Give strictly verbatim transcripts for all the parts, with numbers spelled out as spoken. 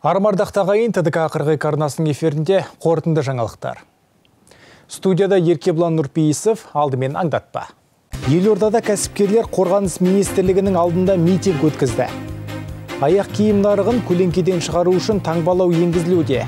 Армардақтағы ағайын ТДК қырғыз арнасының эфирінде қорытынды жаңалықтар. Студияда Еркебұлан Нұрпейісов, алдымен аңдатпа. Елордада кәсіпкерлер Қорғаныс министрлігінің алдында митинг өткізді. Аяқ киім нарығын көлеңкеден шығару үшін таңбалау енгізілуде.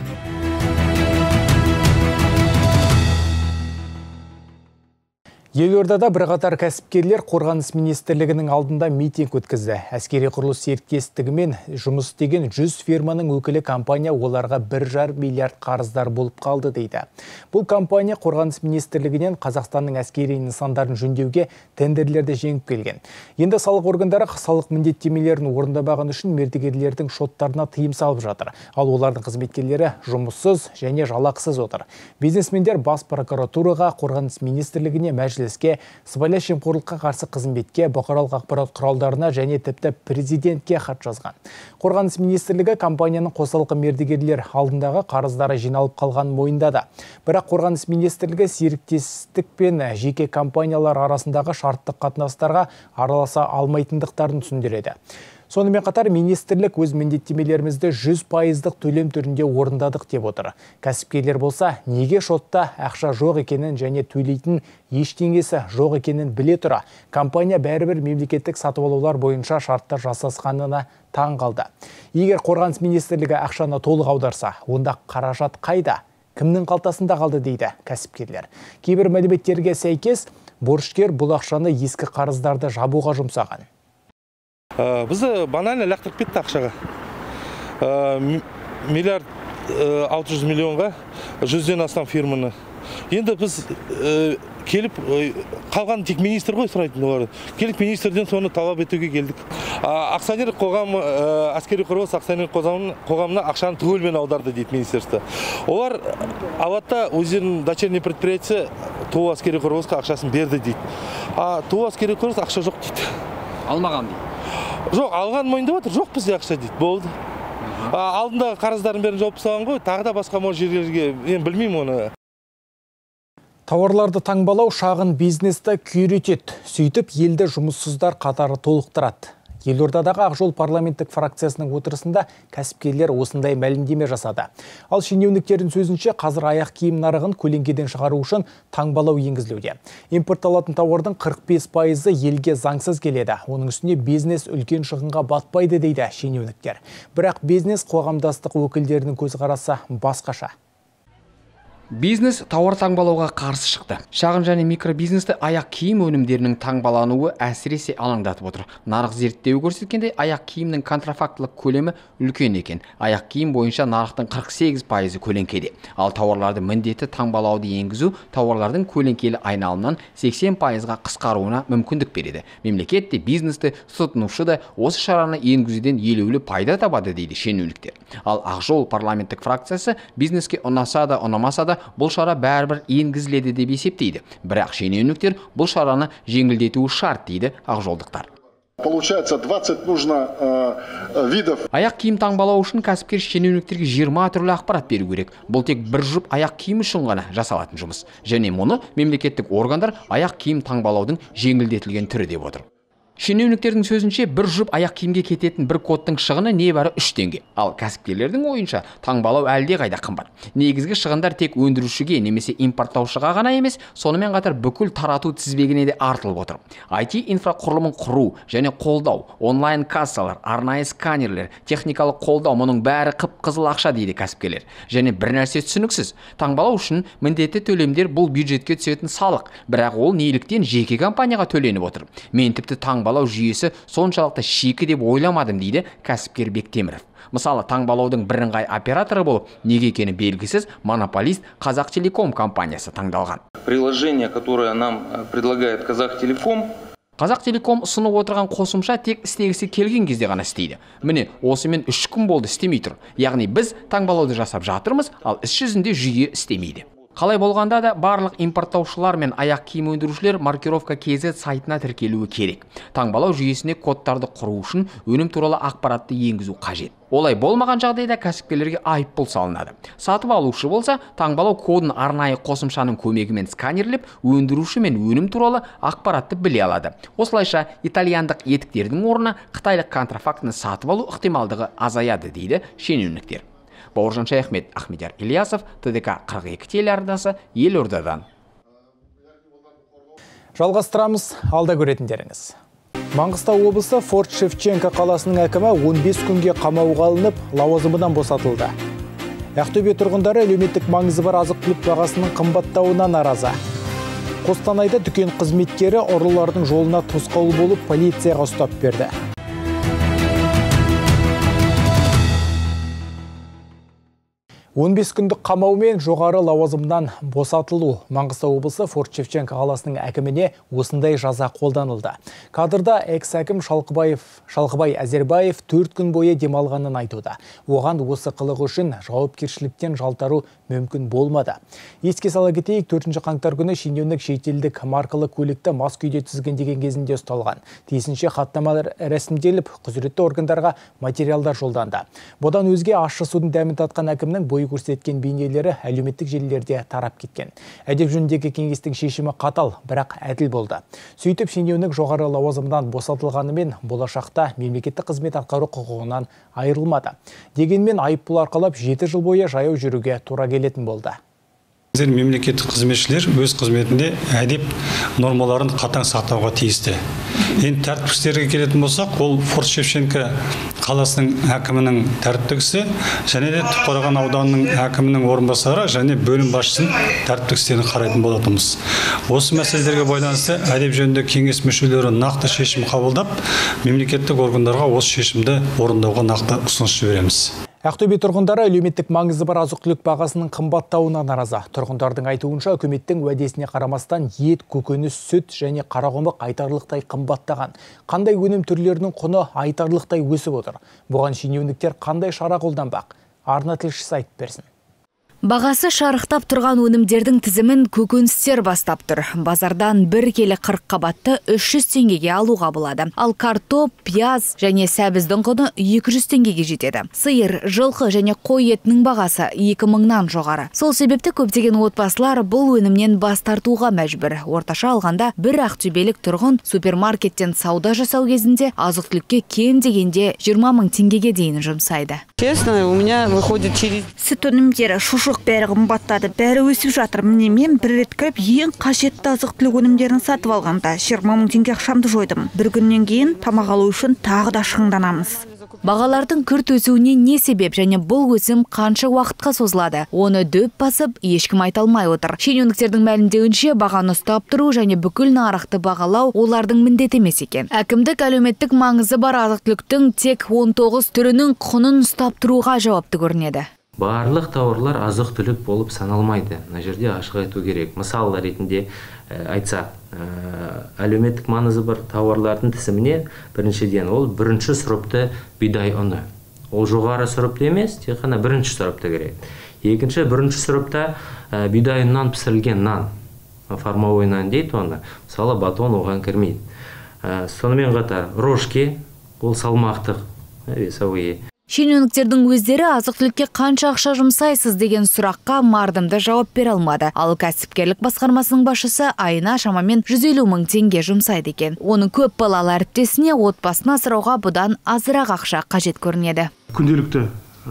Елордада бірқатар кәсіпкерлер Қорғаныс министрлігінің алдында митинг өткізді. Әскери құрылыс серіктестігімен жұмыс істеген жүз фирманың өкілі компания оларға бір жарым миллиард қарыздар болып қалды дейді. Бұл компания Қорғаныс министрлігінен Қазақстанның әскери нысандарын жөндеуге тендерлерді жеңіп келген. Енді салық органдары салық міндеттемелерін орындамаған үшін мердігерлердің шоттарына тыйым салып жатыр. Ал олардың қызметкерлері жұмыссыз және жалақысыз отыр. Бизнесмендер бас прокуратураға, Қорғаныс министрлігіне, мәжіліске, сыбайлас жемқорлыққа қарсы қызметке, бұқаралық ақпарат құралдарына және тіпті президентке хат жазған. Қорғаныс министрлігі компанияның қосалқы мердігерлер алдындағы қарыздары жиналып қалған мойындады. Бірақ Қорғаныс министрлігі серіктестік пен жеке компаниялар арасындағы шарттық қатынастарға араласа алмайтындықтарын түсіндіреді. Сонымен қатар министрлік өз міндеттемелерімізді жүз пайыздық төлем түрінде орындадық деп отыр. Кәсіпкерлер болса, неге шотта ақша жоқ екенін және төлейтін ештеңесі жоқ екенін біле тұра, компания бәрібір мемлекеттік сатып алулар бойынша шарттар жасасқанына таң қалды. Егер Қорғаныс министрлігі ақшаны толық аударса, онда қаражат қайда? Кімнің қалтасында қалды дейді кәсіпкерлер. Кейбір мәліметтерге сәйкес, борышкер бұл ақшаны ескі қарыздарды жабуға жұмсаған. Бізді банально лақтырып кетті ақшаға. Миллиард алты жүз миллионға жүзден астам фирманы. Енді біз келіп, қалған тек министр ғой сұрайтын оларды. Келіп министрден соны талап етуге келдік. Акционер қоғам, әскери құрылыс акционер қоғамына ақшаны түгелмен аударды дейді министерство. Олар аватта өздерінің дочерний предприятие Туу әскери құрылысқа ақшасын берді дейді. А Туу әскери құрылыс ақша жоқ дейді. Алмаған дейді. Жоқ, алған мойында отыр, жоқ бізде ақша дейді, болды. Алдындағы қарыздарын бәрін жауып тастаған ғой, тағы да басқа мол жерлерге, мен білмеймін оны. Тауарларды таңбалау шағын бизнесті күйретеді, сөйтіп елді жұмыссыздар қатары толықтырады. Елордадағы Ақ жол парламенттік фракциясының отырысында кәсіпкерлер осындай мәлімдеме жасады. Ал шенеуніктердің сөзінше, қазір аяқ киім нарығын көлеңкеден шығару үшін таңбалау енгізілуде. Импортталатын тауардың қырық бес пайызы елге заңсыз келеді. Оның үстіне бизнес үлкен шығынға батпайды дейді шенеуніктер. Бірақ бизнес қоғамдастық өкілдерінің көзқарасы басқаша. Бизнес тауар таңбалауға қарсы шықты. Шағын және микробизнесті аяқ киім өнімдерінің таңбалануы әсіресе алаңдатып отыр. Нарық зерттеуі көрсеткенде аяқ киімнің контрафактылық көлемі үлкен екен. Аяқ киім бойынша нарықтың қырық сегіз пайызы көлеңкеде. Ал тауарларды міндетті таңбалауды енгізу тауарлардың көлеңкелі айналымнан сексен пайызға қысқаруына мүмкіндік береді. Мемлекет те, бизнесті, тұтынушы да осы шараны енгізуден елеулі пайда табады дейді шенеуніктер. Ал Ақ жол парламенттік фракциясы бизнеске ұнаса да, ұнамаса да бұл шара бәрібір енгізіледі деп есептейді. Бірақ шенеуніктер бұл шараны жеңілдетуі шарт дейді ақжолдықтар. Получается двадцать нужно э, видов. Аяқ киім таңбалау үшін кәсіпкер шенеуніктерге жиырма түрлі ақпарат беру керек. Бұл тек бір жұп аяқ киім үшін ғана жасалатын жұмыс. Және мұны мемлекеттік органдар аяқ киім таңбалаудың жеңілдетілген түрі деп отыр. Шенеуніктердің сөзінше бір жұп аяқ киімге кететін бір кодтың шығыны небәрі үш теңге. Ал кәсіпкерлердің ойынша таңбалау әлде қайда қымбат. Негізгі шығындар тек өндірушіге немесе импорттаушыға ғана емес, сонымен қатар бүкіл тарату тізбегіне де артылып отыр. ай ти инфрақұрылымын құру және қолдау, онлайн кассалар, арнайы сканерлер, техникалық қолдау, мұның бәрі қып-қызыл ақша дейді кәсіпкерлер. Және бір нәрсе түсініксіз. Таңбалау үшін міндетті төлемдер бұл бюджетке түсетін салық, бірақ ол неліктен жеке компанияға төленіп отыр. Мен тіпті таңбалау жүйесі соншалықты шикі деп ойламадым дейді кәсіпкер Бектеміров. Мысалы, таңбалаудың бірыңғай операторы болып, неге екені белгісіз монополист Қазақтелеком компаниясы таңдалған. Приложение, которое нам предлагает Қазақтелеком, Қазақтелеком ұсынып отырған қосымша тек істегісі келген кезде ғана істейді. Міне, осымен үш күн болды істемей тұр. Яғни біз таңбалауды жасап жатырмыз, ал іс жүзінде жүйе істемейді. Қалай болғанда да барлық импорттаушылар мен аяқ киім өндірушілер маркировка кз сайтына тіркелуі керек. Таңбалау жүйесіне кодтарды құру үшін өнім туралы ақпаратты енгізу қажет. Олай болмаған жағдайда кәсіпкерлерге айыппұл салынады. Сатып алушы болса, таңбалау кодын арнайы қосымшаның көмегімен сканерлеп, өндіруші мен өнім туралы ақпаратты біле алады. Осылайша итальяндық етіктердің орнына қытайлық контрафактыны сатып алу ықтималдығы азаяды дейді шенеуніктер. Бауыржан Шаяхмет, Ахмедияр Ильясов, Т Д К қырық екі телеарнасы, Елордадан. Жалғастырамыз, алда көретіндеріңіз. Маңғыстау облысы Форт-Шевченко қаласының әкімі он бес күнге қамауға алынып, лауазымынан босатылды. Ақтөбе тұрғындары әлеуметтік маңызы бар азық-түлік бағасының қымбаттауына наразы. Қостанайда дүкен қызметкері ұрылардың жолына тосқауыл болып полицияға ұстап берді. он бес күндік қамаумен жоғары лауазымнан босатылу. Маңғыстау облысы Форт-Шевченко қаласының әкіміне осындай жаза қолданылды. Кадрда экс-әкім Шалқыбаев, Шалқыбай Әзербаев төрт күн бойы демалғанын айтуда. Оған осы қылығы үшін жауапкершіліктен жалтару мүмкін болмады. Еске сала кетейік, төртінші қаңтар күні шенеунік шетелдік маркалы көлікті мас күйде тізгіндеген кезінде ұсталған. Тиісінше хаттамалар рәсімделіп, құзыретті органдарға материалдар жолданды. Бұдан өзге ащы судың дәмін татқан әкімнің бой көрсеткен бейнелері әлеуметтік желілерде тарап кеткен. Әдеп жөніндегі кеңестің шешімі қатал, бірақ әділ болды. Сөйтіп шенеунік жоғары лауазымдан босатылғанымен болашақта мемлекеттік қызмет атқару құқығынан айырылмады. Дегенмен айыппұл арқалап жеті жыл бойы жаяу жүруге тура келетін болды. Мемлекеттік қызметшілер өз қызметінде әдеп нормаларын қатаң сақтауға тиісті. Енді тәртіпшілерге келетін болсақ, ол Форт-Шевченко қаласының әкімінің тәртіптігісі және де Түпқараған ауданының әкімінің орынбасары және бөлім басшысының тәртіптігістерін қарайтын болатынбыз. Осы мәселелерге байланысты әдеп жөнінде кеңес мүшелері нақты шешім қабылдап, мемлекеттік органдарға осы шешімді орындауға нақты ұсыныс жібереміз. Ақтөбе тұрғындары әлеуметтік маңызы бар азық-түлік бағасының қымбаттауына наразы. Тұрғындардың айтуынша үкіметтің уәдесіне қарамастан ет, көкөніс, сүт және қарақұмық айтарлықтай қымбаттаған. Қандай өнім түрлерінің құны айтарлықтай өсіп отыр. Бұған шенеуніктер қандай шара қолданбақ? Арна тілшісі айтып берсін. Бағасы шарықтап тұрған өнімдердің тізімін көкөністер бастап тұр. Базардан бір келі қырық қабатты үш жүз теңгеге алуға болады. Ал картоп, пияз және сәбіздің құны екі жүз теңгеге жетеді. Сиыр, жылқы және қой етінің бағасы екі мыңнан жоғары. Сол себепті көптеген отбасылар бұл өнімнен бас тартуға мәжбүр. Орташа алғанда бір ақтөбелік тұрғын супермаркеттен сауда жасау кезінде азық-түлікке кем дегенде жиырма мың теңгеге дейін жұмсайды. Честно, у меня выходит через... Сүт өнімдері, шұжық бәрі қымбаттады, бәрі өсіп жатыр. Міне мен бір рет кіріп, ең қажетті азық-түлік өнімдерін сатып алғанда жиырма мың теңге ақшамды жойдым. Бір күннен кейін тамақ алу үшін тағы да шығынданамыз. Бағалардың күрт өсуіне не себеп және бұл өсім қанша уақытқа созылады? Оны дөп басып, ешкім айта алмай отыр. Шенеуніктердің мәлімдеуінше бағаны ұстап тұру және бүкіл нарықты бағалау олардың міндеті емес екен. Әкімдік әлеуметтік маңызы бар азық-түліктің тек он тоғыз түрінің құнын ұстап тұруға жауапты көрінеді. Барлық тауарлар азық-түлік болып саналмайды. Мына жерде ашық айту керек. Мысалы ретінде айтсақ, әлеуметтік маңызы бар тауарлардың тізіміне біріншіден ол бірінші сұрыпты бидай ұны. Ол жоғары сұрыпты емес, тек қана бірінші сұрыпты керек. Екінші, бірінші сұрыпта бидай ұнынан пісірілген нан, формовой нан дейді оны. Мысалы батон оған кірмейді. Сонымен қатар рожки, ол салмақтық, весовые. Шенеуніктердің өздері азық-түлікке қанша ақша жұмсайсыз деген сұраққа мардымды жауап бере алмады. Ал кәсіпкерлік басқармасының басшысы айына шамамен жүз елу мың теңге жұмсайды екен. Оның көп балалы әріптесіне отбасын асырауға бұдан азырақ ақша қажет көрінеді. Күнделікті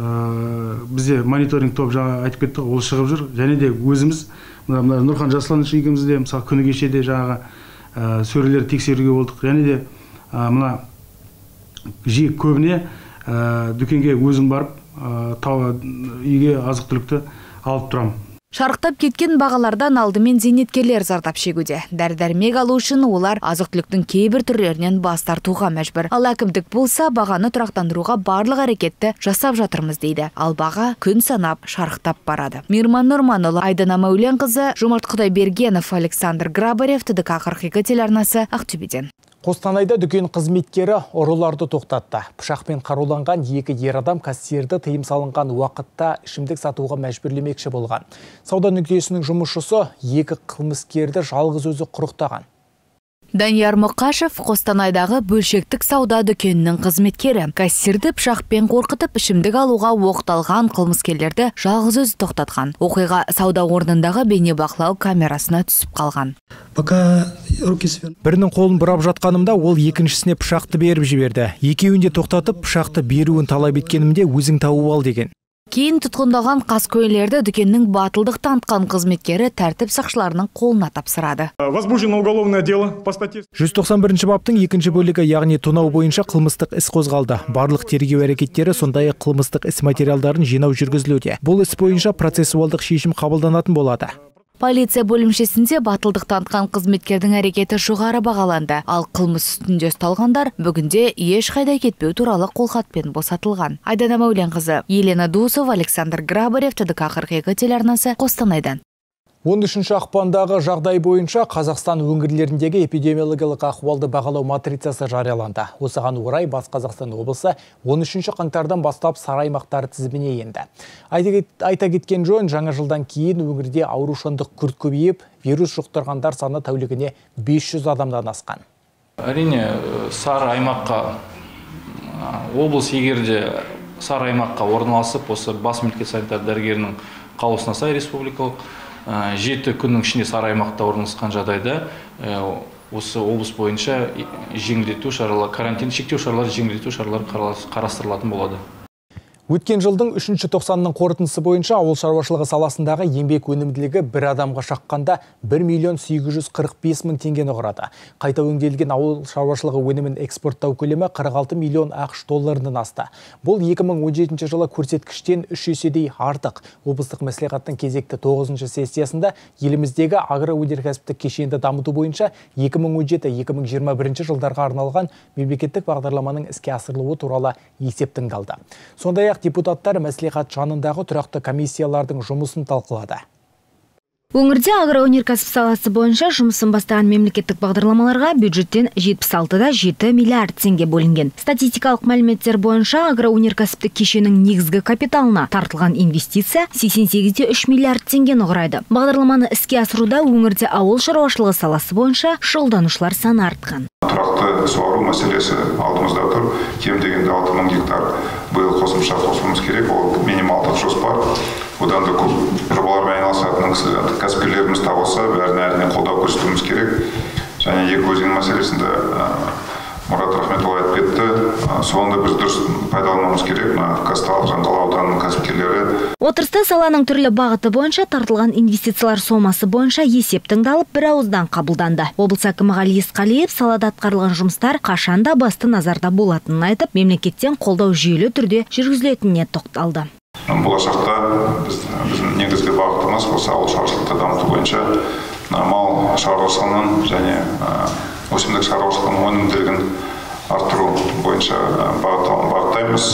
бізде мониторинг топ жаңа айтып кетті, ол шығып жүр. Және де өзіміз Нұрхан Жасланович екеумізде мысалы күні кешеде жаңағы сөрелерді тексеруге болдық. Және де мына жиі көбіне дүкенге өзім барып, үйге азық-түлікті алып тұрам. Шарықтап кеткен бағалардан алдымен зейнеткерлер зардап шегуде. Дәрі-дәрмек алу үшін олар азық-түліктің кейбір түрлерінен бас тартуға мәжбүр. Ал әкімдік болса, бағаны тұрақтандыруға барлық әрекетті жасап жатырмыз дейді. Ал баға күн санап шарықтап барады. Мирман Нұрманұлы, Айдана Мәуленқызы, Жомарт Құдайбергенов, Александр Грабарев, Т Д К қырық екі телеарнасы, Ақтөбеден. Қостанайда дүкен қызметкері ұрыларды тоқтатты. Пышақпен қаруланған екі ер адам кассирді тыйым салынған уақытта ішімдік сатуға мәжбүрлемекші болған. Сауда нүктесінің жұмысшысы екі қылмыскерді жалғыз өзі құрықтаған. Данияр Мұқашев Қостанайдағы бөлшектік сауда дүкенінің қызметкері. Кассирді пышақпен қорқытып ішімдік алуға оқталған қылмыскерлерді жалғыз өзі тоқтатқан. Оқиға сауда орнындағы бейнебақылау камерасына түсіп қалған. Бірінің қолын бұрап жатқанымда ол екіншісіне пышақты беріп жіберді. Екеуін де тоқтатып пышақты беруін талап еткенімде өзің тауып ал деген. Кейін тұтқындаған қаскөйлерді дүкеннің батылдық танытқан қызметкері тәртіп сақшыларының қолына тапсырады. Возбуждено уголовное дело по статье жүз тоқсан бірінші баптың екінші бөлігі, яғни тонау бойынша қылмыстық іс қозғалды. Барлық тергеу әрекеттері, сондай-ақ қылмыстық іс материалдарын жинау жүргізілуде. Бұл іс бойынша процессуалдық шешім қабылданатын болады. Полиция бөлімшесінде батылдық танытқан қызметкердің әрекеті жоғары бағаланды. Ал қылмыс үстінде ұсталғандар бүгінде ешқайда кетпеу туралы қолхатпен босатылған. Айдана Мәуленқызы, Елена Дусов, Александр Грабарев, ТДК қырық екі телеарнасы, Қостанайдан. он үшінші ақпандағы жағдай бойынша Қазақстан өңірлеріндегі эпидемиологиялық ахуалды бағалау матрицасы жарияланды. Осыған орай Батыс Қазақстан облысы он үшінші қаңтардан бастап сары аймақтар тізіміне енді. Айта кеткен жөн, жаңа жылдан кейін өңірде аурушаңдық күрт көбейіп, вирус жұқтырғандар саны тәулігіне бес жүз адамдан асқан. Әрине, сары аймаққа облыс егерде сары аймаққа орналасып, осы бас мемлекеттік санитар дәрігерінің қаулысына сай республикалық жеті күннің ішінде сары аймақта орналасқан жағдайда осы облыс бойынша жеңілдету шаралары, карантин шектеу шаралары, жеңілдету шаралары қарастырылатын болады. Өткен жылдың үшінші тоқсанның қорытындысы бойынша ауыл шаруашылығы саласындағы еңбек өнімділігі бір адамға шаққанда бір миллион сегіз жүз қырық бес мың теңгені құрады. Қайта өңделген ауыл шаруашылығы өнімін экспорттау көлемі қырық алты миллион ақш долларынан асты. Бұл екі мың он жетінші жылы көрсеткіштен үш еседей артық. Облыстық мәслихаттың кезекті тоғызыншы сессиясында еліміздегі агроөнеркәсіптік кешенді дамыту бойынша екі мың он жеті екі мың жиырма бірінші жылдарға арналған мемлекеттік бағдарламаның іске асырылуы туралы есеп тыңдалды. Сондай-ақ депутаттар мәслихат жанындағы тұрақты комиссиялардың жұмысын талқылады. Өңірде агроөнеркәсіп саласы бойынша жұмысын бастаған мемлекеттік бағдарламаларға бюджеттен жетпіс алты да жеті миллиард теңге бөлінген. Статистикалық мәліметтер бойынша агроөнеркәсіптік кешеннің негізгі капиталына тартылған инвестиция сексен сегіз де үш миллиард теңгені құрайды. Бағдарламаны іске асыруда өңірде ауыл шаруашылығы саласы бойынша шұғылданушылар саны артқан. Тұрақты суару мәселесі алдымызда тұр. Кем дегенде алты мың гектар биыл қосымша қосуымыз керек. Ол минималдық жоспар. Одан да көп жобалармен айналысатын кәсіпкерлеріміз табылса, бәріне әрине қолдау көрсетуіміз керек. Және екі өзен мәселесінде Мұрат Рахметұлы айтып кетті. Соны біз дұрыс пайдалануымыз керек. Қазталов, Жаңғала ауданының кәсіпкерлері. Отырыста саланың түрлі бағыты бойынша тартылған инвестициялар сомасы бойынша есеп тыңдалып, бір ауыздан қабылданды. Облыс әкімі Ғали Есқалиев салада атқарылған жұмыстар қашанда басты назарда болатынын айтып, мемлекеттен қолдау жүйелі түрде жүргізілетініне тоқталды. Болашақта біздің негізгі бағытымыз осы ауыл шаруашылықты дамыту бойынша мал шаруашылығының және өсімдік шаруашылығының өнімділігін арттыру бойынша бағыттаймыз.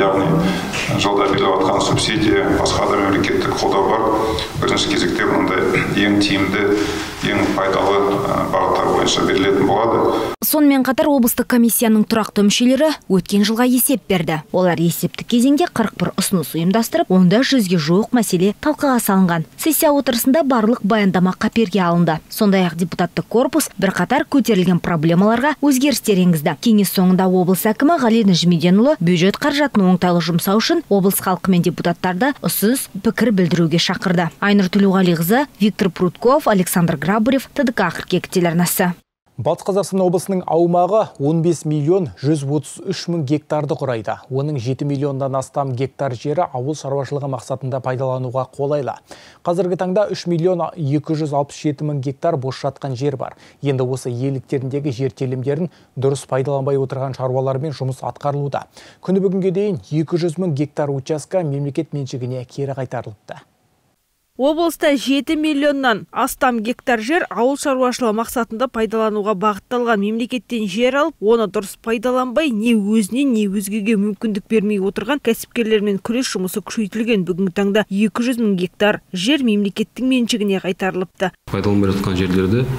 Яғни жолда беріліп жатқан субсидия, басқа да мемлекеттік қолдау бар. Бірінші кезекте мұндай ең тиімді, ең пайдалы бағыттар бойынша берілетін болады. Сонымен қатар облыстық комиссияның тұрақты мүшелері өткен жылға есеп берді. Олар есептік кезеңде қырық бір ұсыныс ұйымдастырып, онда жүзге жуық мәселе талқыға салынған. Сессия отырысында барлық баяндама қаперге алынды. Сондай-ақ депутаттық корпус бірқатар көтерілген проблемаларға өзгерістер енгізді. Кеңес соңында облыс әкімі Ғали Нәжімеденұлы бюджет қаражатын оңтайлы жұмсау үшін облыс халқы мен депутаттарды ұсыныс пікір білдіруге шақырды. Айнұр Төлеуғалиқызы, Виктор Прутков, Александр Грабарев, ТДК қырық екі телеарнасы. Батыс Қазақстан облысының аумағы он бес миллион жүз отыз үш мың гектарды құрайды. Оның жеті миллионнан астам гектар жері ауыл шаруашылығы мақсатында пайдалануға қолайлы. Қазіргі таңда үш миллион екі жүз алпыс жеті мың гектар бос жатқан жер бар. Енді осы иеліктеріндегі жер телімдерін дұрыс пайдаланбай отырған шаруалармен жұмыс атқарылуда. Күні бүгінге дейін екі жүз мың гектар участка мемлекет меншігіне кері қайтарылыпты. Облыста жеті миллионнан астам гектар жер ауыл шаруашылығы мақсатында пайдалануға бағытталған. Мемлекеттен жер алып, оны дұрыс пайдаланбай, не өзіне, не өзгеге мүмкіндік бермей отырған кәсіпкерлермен күрес жұмысы күшейтілген. Бүгінгі таңда екі жүз мың гектар жер мемлекеттің меншігіне қайтарылыпты. Пайдаланбай жатқан жерлерді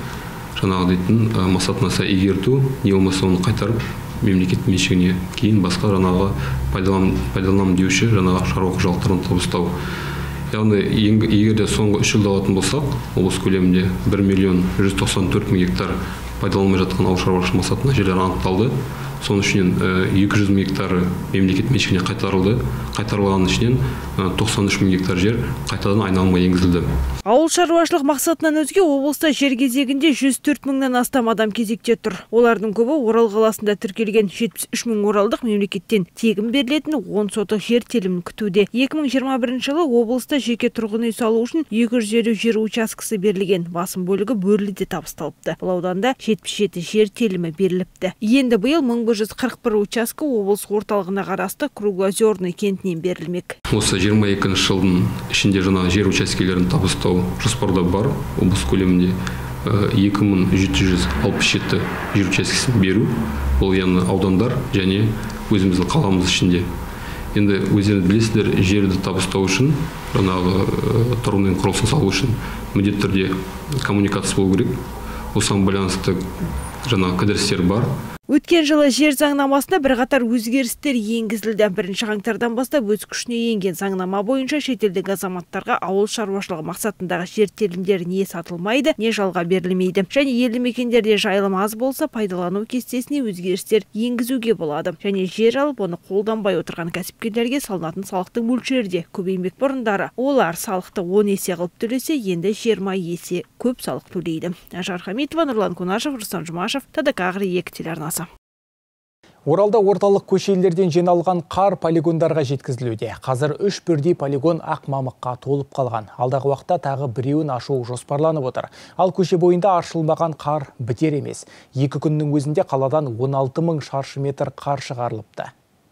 жаңағы дейтін мақсатына сай игерту, не болмаса оны қайтарып мемлекет меншігіне кейін басқа жаңағы пайдаланам деуші жаңағы шаруа қожалықтарын табыстау. Яғни егер де соңғы үш жылда алатын болсақ, облыс көлемінде бір миллион жүз тоқсан төрт мың гектар пайдаланылмай жатқан ауыл шаруашылығы мақсатына жерлер анықталды. Соның ішінен екі жүз мың гектары мемлекет меншігіне қайтарылды. Қайтарылған ішінен тоқсан үш мың гектар жер қайтадан айналымға енгізілді. Ауыл шаруашылық мақсатынан өзге облыста жер кезегінде жүз төрт мыңнан астам адам кезекте тұр. Олардың көбі Орал қаласында тіркелген. жетпіс үш мың оралдық мемлекеттен тегін берілетін он сотық жер телімін күтуде. екі мың жиырма бірінші жылы облыста жеке тұрғын үй салу үшін екі жүз елу жер учаскесі берілген. Басым бөлігі Бөрліде табысталыпты. Бұл ауданда жетпіс жеті жер телімі беріліпті. Енді биыл мың бір жүз қырық бір учаскі облыс орталығына қарасты Круглозерный кентінен берілмек. Осы жиырма екінші жылдың ішінде жаңа жер учаскелерін табыстау жоспарда бар. Облыс көлемінде екі мың жеті жүз алпыс жеті жер учаскесін беру. Ол яғни аудандар және өзіміздің қаламыз ішінде. Енді өздеріңіз білесіздер, жерді табыстау үшін, жаңағы тұрғын үй құрылысын салу үшін міндетті түрде коммуникация болу керек. Осыған байланысты жаңа кідірістер бар. Өткен жылы жер заңнамасына бірқатар өзгерістер енгізілді. Бірінші қаңтардан бастап өз күшіне енген заңнама бойынша шетелдік азаматтарға ауыл шаруашылығы мақсатындағы жер телімдері не сатылмайды, не жалға берілмейді. Және елді мекендерде жайылым аз болса, пайдалану кестесіне өзгерістер енгізуге болады. Және жер алып, оны қолданбай отырған кәсіпкерлерге салынатын салықтың мөлшері де көбеймек. Бұрындары олар салықты он есе қылып төлесе, енді жиырма есе көп салық төлейді. Ажар Хамитова, Нұрлан Кунашев, Рустам Жұмашев, ТДК екі телеарнасы. Оралда орталық көшелерден жиналған қар полигондарға жеткізілуде. Қазір үш бірдей полигон ақ мамыққа толып қалған. Алдағы уақытта тағы біреуін ашу жоспарланып отыр. Ал көше бойында аршылмаған қар бітер емес. Екі күннің өзінде қаладан он алты мың шаршы метр қар шығарылыпты.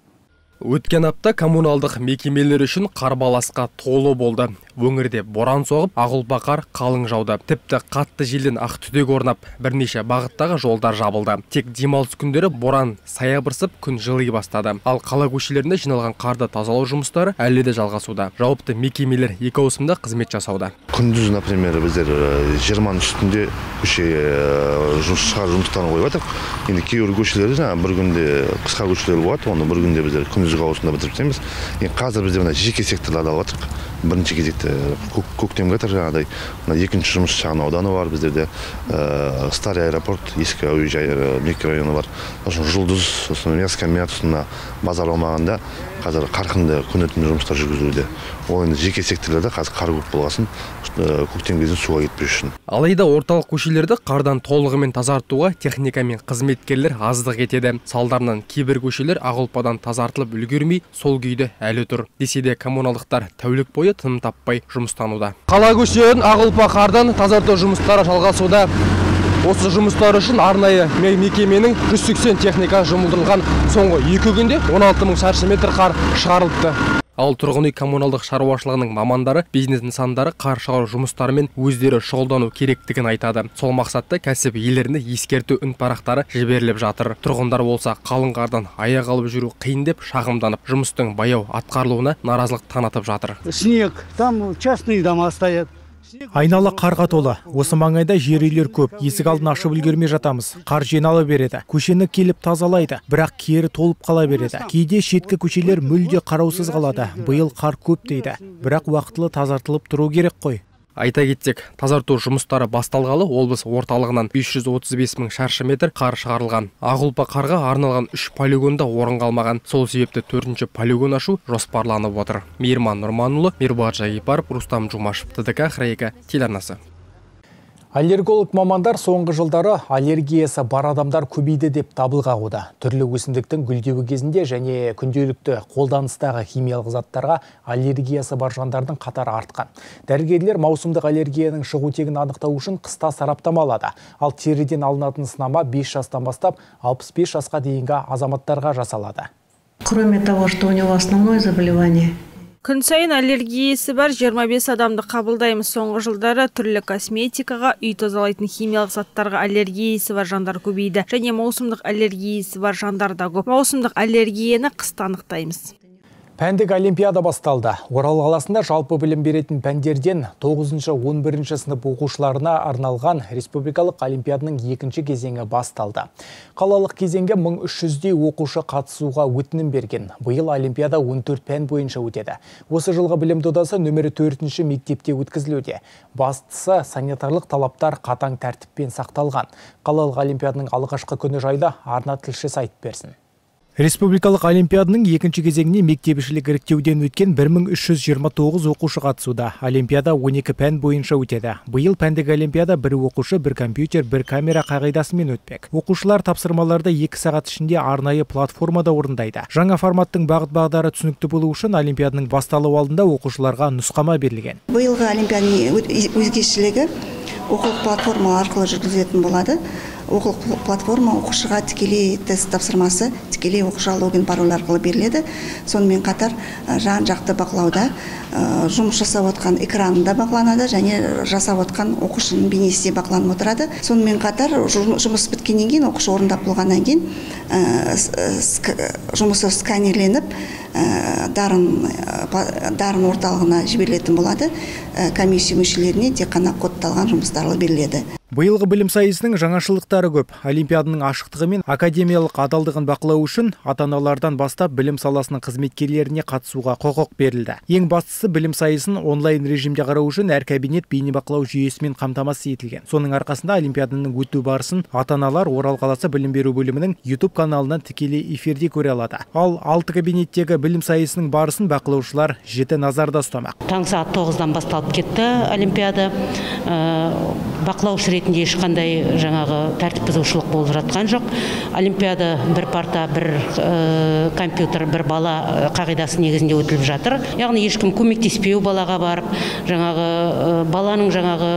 Өткен апта коммуналдық мекемелер үшін қарбаласқа толы болды. Өңірде боран соғып, ақ қар қалың жауды. Тіпті қатты желден ақ түтек орнап, бірнеше бағыттағы жолдар жабылды. Тек демалыс күндері боран саябырсып, күн жылый бастады. Ал қала көшелерінде жиналған қарды тазалау жұмыстары әлі де жалғасуда. Жауапты мекемелер екі ауысымда қызмет жасауда. Күндіз, например, біздер жиырманың үстінде көше шығар жұмыстарын қойып жатырмық. Енді кейбір көшелерде жаңа бір күнде қысқа көшелер болады, оны бір күнде біздер күндізгі ауысымда бітіріп тастаймыз. Енді қазір біздер мына жеке секторларды алып жатырмық. Бірінші кезекте көктемге жатыр жаңағыдай. Екінші жұмыс шағын ауданы бар біздерде. Старый аэропорт, ескі әуежай микрорайоны бар. Жұлдыз, Мяско-Мия тұсында базар аумағында қазір қарқынды күн өтімді жұмыстар жүргізілуде. Ол енді жеке секторларда қазір қар көп болғасын, көктем кезінде суға кетпеу үшін. Алайда орталық көшелерді қардан толығымен тазартуға техника мен қызметкерлер аздық етеді. Салдарынан кейбір көшелер ақ ұлпадан тазартылып үлгермей, сол күйде әлі тұр. Десе де коммуналдықтар тәулік бойы тыным таппай жұмыстануда. Қала көшелерін ақ ұлпа қардан тазарту жұмыстары жалғасуда. Осы жұмыстар үшін арнайы мекеменің жүз сексен техника жұмылдырылған. Соңғы екі күнде он алты мың шаршы метр қар шығарылыпты. Ал тұрғын үй коммуналдық шаруашылығының мамандары бизнес нысандары қар шығару жұмыстарымен өздері шұғылдану керектігін айтады. Сол мақсатта кәсіп иелеріне ескерту үн парақтары жіберіліп жатыр. Тұрғындар болса қалың қардан аяқ алып жүру қиын деп шағымданып, жұмыстың баяу атқарылуына наразылық танытып жатыр. Снег, там частные дома стоят. Айнала қарға толы. Осы маңайда жер үйлер көп. Есік алдын ашып үлгермей жатамыз. Қар жинала береді. Көшені келіп тазалайды, бірақ кері толып қала береді. Кейде шеткі көшелер мүлде қараусыз қалады. Биыл қар көп дейді. Бірақ уақытылы тазартылып тұру керек қой. Айта кетсек, тазарту жұмыстары басталғалы облыс орталығынан бес жүз отыз бес мың шаршы метр қар шығарылған. Ақ ұлпа қарға арналған үш полигонда орын қалмаған. Сол себепті төртінші полигон ашу жоспарланып отыр. Мейірман Нұрманұлы, Мирбат Жайипаров, Рустам Жұмашев, ТДК екі телеарнасы. Аллерголог мамандар соңғы жылдары аллергиясы бар адамдар көбейді деп дабыл қағуда. Түрлі өсімдіктің гүлдеуі кезінде және күнделікті қолданыстағы химиялық заттарға аллергиясы бар жандардың қатары артқан. Дәрігерлер маусымдық аллергияның шығу тегін анықтау үшін қыста сараптама алады. Ал теріден алынатын сынама бес жастан бастап алпыс бес жасқа дейінгі азаматтарға жасалады. Кроме того, что у него основное заболевание, Күн сайын аллергиясы бар жиырма бес адамды қабылдаймыз. Соңғы жылдары түрлі косметикаға, үй тазалайтын химиялық заттарға аллергиясы бар жандар көбейді. Және маусымдық аллергиясы бар жандар да көп. Маусымдық аллергияны қыста анықтаймыз. Пәндік олимпиада басталды. Орал қаласында жалпы білім беретін пәндерден тоғызыншы он бірінші сынып оқушыларына арналған республикалық олимпиаданың екінші кезеңі басталды. Қалалық кезеңге мың үш жүздей оқушы қатысуға өтінім берген. Биыл олимпиада он төрт пән бойынша өтеді. Осы жылғы білім додасы нөмірі төртінші мектепте өткізілуде. Бастысы санитарлық талаптар қатаң тәртіппен сақталған. Қалалық олимпиаданың алғашқы күні жайлы арна тілшісі айтып берсін. Республикалық олимпиаданың екінші кезеңіне мектепішілік іріктеуден өткен бір мың үш жүз жиырма тоғыз оқушы қатысуда. Олимпиада он екі пән бойынша өтеді. Биыл пәндік олимпиада бір оқушы, бір компьютер, бір камера қағидасымен өтпек. Оқушылар тапсырмаларды екі сағат ішінде арнайы платформада орындайды. Жаңа форматтың бағыт-бағдары түсінікті болу үшін олимпиаданың басталу алдында оқушыларға нұсқама берілген. Биылғы олимпиаданың өзгешелігі оқулық платформа арқылы жүргізілетін болады. Оқулық платформа оқушыға тікелей тест тапсырмасы, тікелей оқушы логин пароль арқылы беріледі. Сонымен қатар жан жақты бақылауда жұмыс жасап отқан экранында бақыланады және жасап отқан оқушының бейнесі бақыланып отырады. Сонымен қатар жұмыс біткеннен кейін, оқушы орындап болғаннан кейін жұмысы сканерленіп дарын орталығына жіберілетін болады. Комиссия мүшелеріне тек қана кодталған жұмыстары беріледі. Биылғы білім сайысының жаңашылдықтары көп. Олимпиаданың ашықтығы мен академиялық адалдығын бақылау үшін ата-аналардан бастап білім саласының қызметкерлеріне қатысуға құқық берілді. Ең бастысы білім сайысын онлайн режимде қарау үшін әр кабинет бейнебақылау жүйесімен қамтамасыз етілген. Соның арқасында олимпиаданың өту барысын ата-аналар Орал қаласы білім беру бөлімінің YouTube каналынан тікелей эфирде көре алады. Ал алты кабинеттегі білім сайысының барысын бақылаушылар жіті назарда ұстамақ. Таң сағат тоғыздан басталып кетті олимпиада. Бақылаушы ретінде ешқандай жаңағы тәртіп бұзушылық болып жатқан жоқ. Олимпиада бір парта, бір компьютер, бір бала қағидасы негізінде өтіліп жатыр. Яғни ешкім көмектеспеу балаға барып, жаңағы баланың жаңағы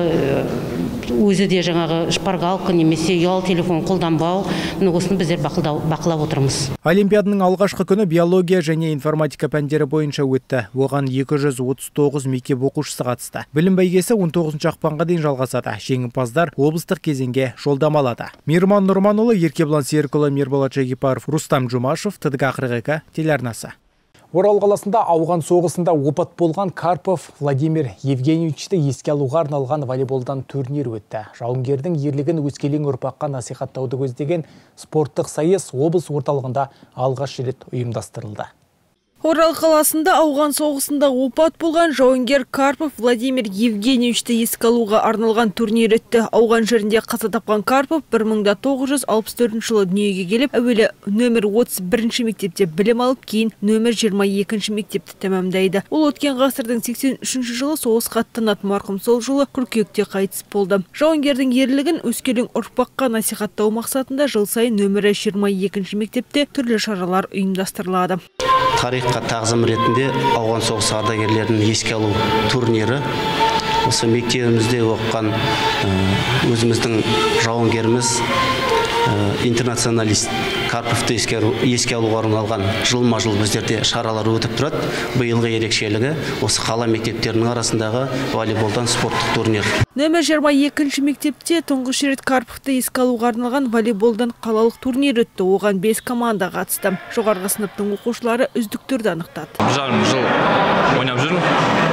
өзі де жаңағы шпаргалка немесе ұялы телефон қолданбау, осыны біздер бақылап отырмыз. Олимпиаданың алғашқы күні биология және информатика пәндері бойынша өтті. Оған екі жүз отыз тоғыз мектеп оқушысы қатысты. Білім бәйгесі он тоғызыншы ақпанға дейін жалғасады. Жеңімпаздар облыстық кезеңге жолдама алады. Мейірман Нұрманұлы, Еркебұлан Серікұлы, Мерболат Жагипаров, Рустам Жұмашев, ТДК қырық екі телеарнасы. Орал қаласында ауған соғысында опат болған Карпов Владимир Евгеньевичті еске алуға арналған волейболдан турнир өтті. Жауынгердің ерлігін өскелең ұрпаққа насихаттауды көздеген спорттық сайыс облыс орталығында алғаш рет ұйымдастырылды. Орал қаласында ауған соғысында опат болған жауынгер Карпов Владимир Евгеньевичті еске алуға арналған турнир өтті. Ауған жерінде қаза тапқан Карпов бір мың тоғыз жүз алпыс төртінші жылы дүниеге келіп, әуелі нөмір отыз бірінші мектепте білім алып, кейін нөмір жиырма екінші мектепті тәмамдайды. Ол өткен ғасырдың сексен үшінші жылы соғысқа аттанатын марқұм, сол жылы қыркүйекте қайтыс болды. Жауынгердің ерлігін өскелең ұрпаққа насихаттау мақсатында жыл сайын нөмірі жиырма екінші мектепте түрлі шаралар ұйымдастырылады. Тарихқа тағзым ретінде ауған соғысы ардагерлерін еске алу турнирі. Осы мектебімізде оқыған өзіміздің жауынгеріміз интернационалист Карповты еске алуға арналған жылма-жыл біздерде шаралар өтіп тұрады. Биылғы ерекшелігі осы қала мектептерінің арасындағы волейболдан спорттық турнир. Нөмір жиырма екінші мектепте тұңғыш рет Карповты еске алуға арналған волейболдан қалалық турнир өтті. Оған бес команда қатысты. Жоғарғы сыныптың оқушылары үздіктерді анықтады. бір жарым жыл ойнап жүрмін.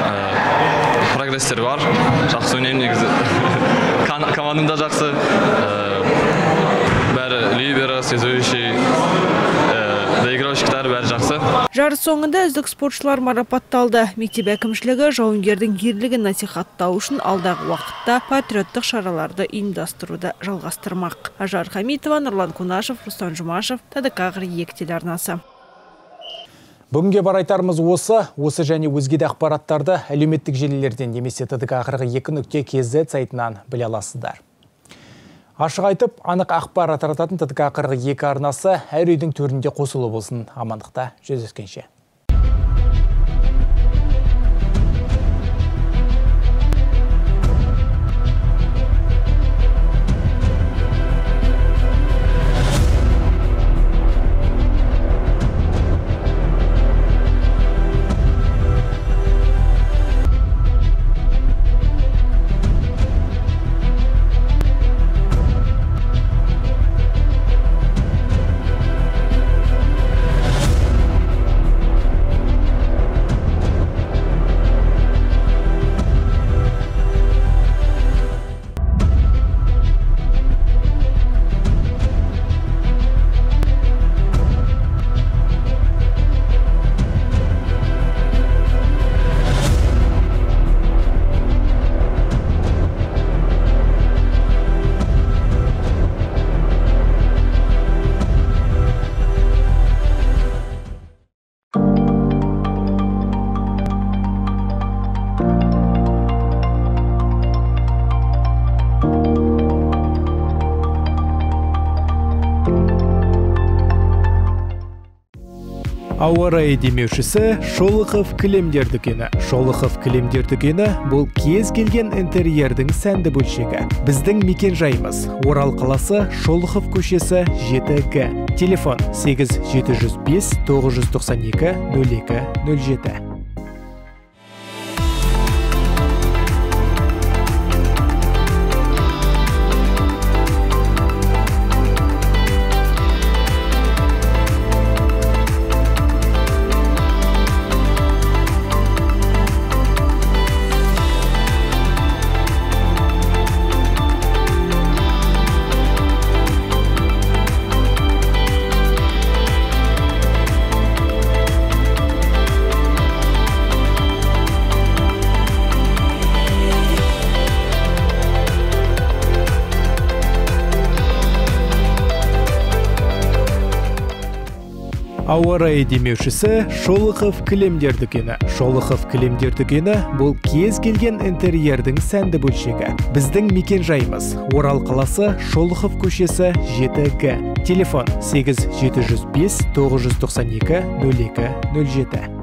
Прогресстер бар. Жақсы ойнаймын негізі. Командам да жақсы. Бәрі либера, связующий, доигровщиктар бәрі жақсы. Жарыс соңында үздік спортшылар марапатталды. Мектеп әкімшілігі жауынгердің ерлігін насихаттау үшін алдағы уақытта патриоттық шараларды ұйымдастыруды жалғастырмақ. Ажар Хамитова, Нұрлан Кунашев, Рустам Жұмашев, ТДК қырық екі телеарнасы. Бүгінге бар айтарымыз осы, осы және өзге де ақпараттарды әлеуметтік желілерден немесе ТДК қырық екі нүкте кз сайтынан біле аласыздар. Ашық айтып, анық ақпарат тарататын ТДК қырық екі арнасы әр үйдің төрінде қосылы болсын. Амандықта жүздескенше. Ауа райы демеушісі Шолохов кілемдер дүкені. Шолохов кілемдер дүкені бұл кез келген интерьердің сәнді бөлшегі. Біздің мекен жайымыз Орал қаласы, Шолохов көшесі жеті Г. Телефон сегіз жеті жүз бес тоғыз жүз тоқсан екі нөл екі нөл жеті. Ауа райы демеушісі Шолохов кілемдер дүкені. Шолохов кілемдер дүкені бұл кез келген интерьердің сәнді бөлшегі. Біздің мекен жайымыз Орал қаласы, Шолохов көшесі жеті Г. Телефон сегіз жеті жүз бес тоғыз жүз тоқсан екі нөл екі нөл жеті.